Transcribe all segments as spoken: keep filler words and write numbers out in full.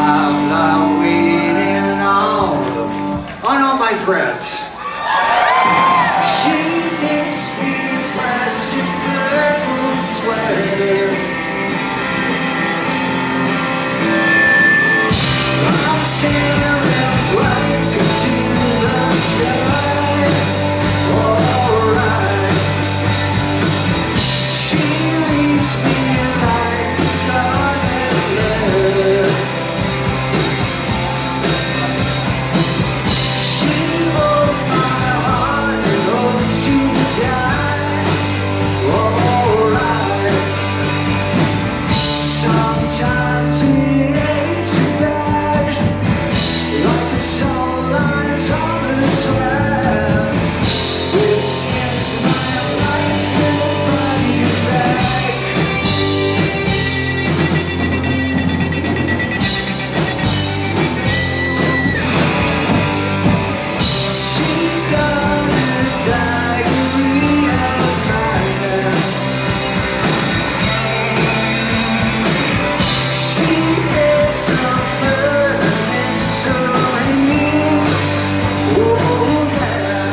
blah blah waiting all of on all my friends. She knits me a plastic purple sweater. I'm staring right into the sky. Alright. She leaves me like a scarlet letter. She holds my heart and hopes to die. Alright. Sometimes it ain't too bad, like the sunlight on the slab. This is my life with a body bag. She's got a diary of madness. She is a murder mystery. Oh yeah.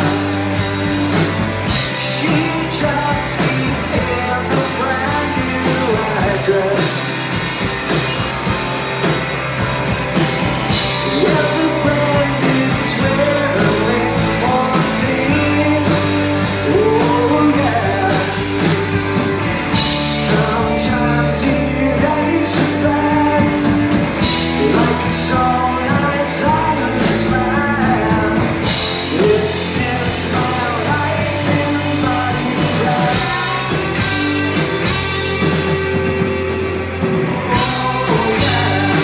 She drops me in a brand new address. Well, the brand is swirling for me. Oh yeah. Sometimes it ain't so bad, like it's all nights on the slab. This is my life in a body bag. Oh yeah.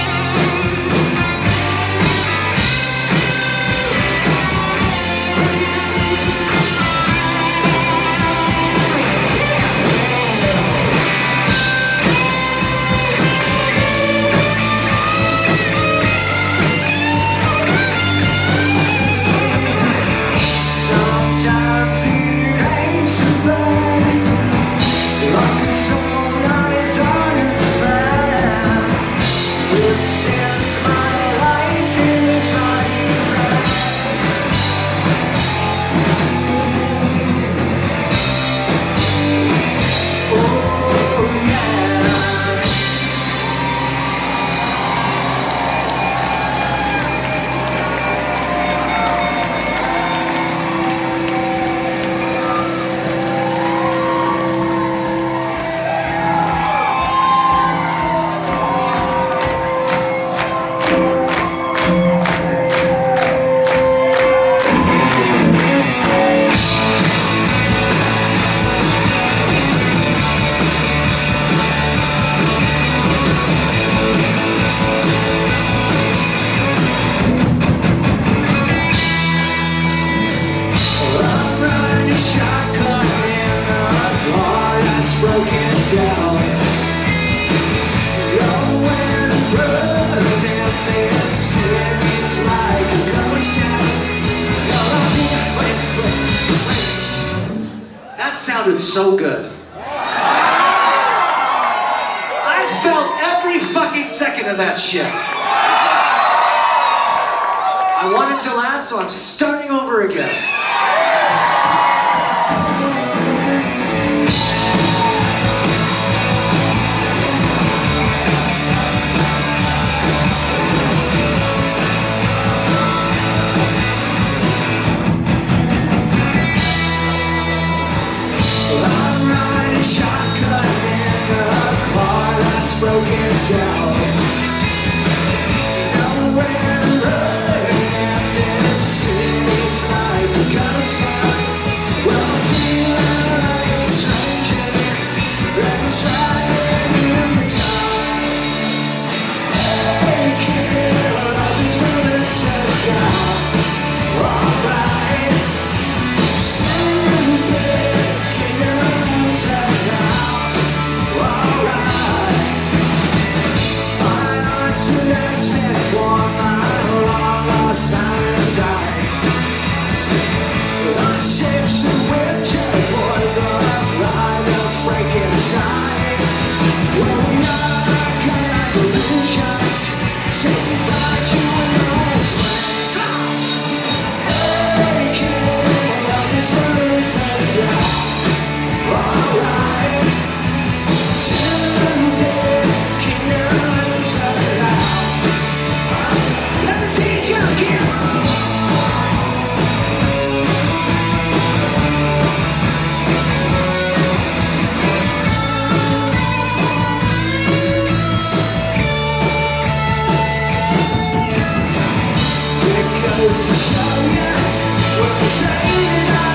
Sometimes it ain't so bad, like it's all nights on the slab. This is my life in a body bag. Oh yeah. I'm riding shotgun in a car that's broken down. Going running this city's like a ghost town. Wait, wait, wait. That sounded so good. I felt every fucking second of that shit. I want it to last, so I'm starting over again. I'm riding shotgun in a car that's broken down. Nowhere to run, and this city's like a ghost town. Well, I'm feeling like a stranger, and I'm trying in the dark. Hey kid, all these bullets are down. Alright, stupid, keep your eyes up now. Alright, my heart's a last bit for my long lost Valentine. I search the winter for the ride of Frankenstein. Well, we are kind of illusions. Saying I